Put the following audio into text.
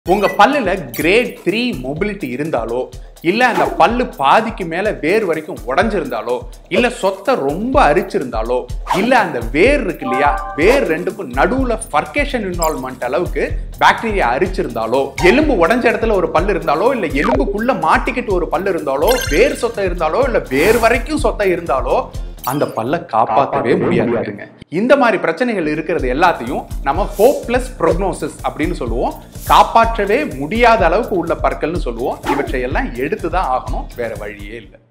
உங்க பல்லுல great 3 mobility இருந்தாலோ இல்ல அந்த பல்லு பாதிக்கு மேல வேர் வரைக்கும் உடைஞ்சிருந்தாலோ இல்ல சொத்தை ரொம்ப அரிச்சிருந்தாலோ இல்ல அந்த வேர் இருக்கு இல்லையா வேர் ரெண்டுக்கும் நடுவுல ஃபர்கேஷன் இன்வால்வ்மெண்ட் அளவுக்கு பாக்டீரியா அரிச்சிருந்தாலோ எலும்பு உடைஞ்ச இடத்துல ஒரு பல்லு இருந்தாலோ இல்ல எலும்புக்குள்ள மாட்டிக்கிட்டு ஒரு பல்லு இருந்தாலோ வேர் சொத்தை இருந்தாலோ இல்ல வேர் வரைக்கும் சொத்தை இருந்தாலோ அந்த பல்ல காப்பாற்றவே முடியாதுங்க. இந்த மாதிரி பிரச்சனைகள் இருக்கிறது எல்லாத்தையும் நம்ம ஹோப்லெஸ் ப்ரோக்னோசிஸ் அப்படின்னு சொல்லுவோம். காப்பாற்றவே முடியாத அளவுக்கு உள்ள பற்கள்னு சொல்லுவோம். இவற்றையெல்லாம் எடுத்துதான் ஆகணும், வேற வழியே இல்லை.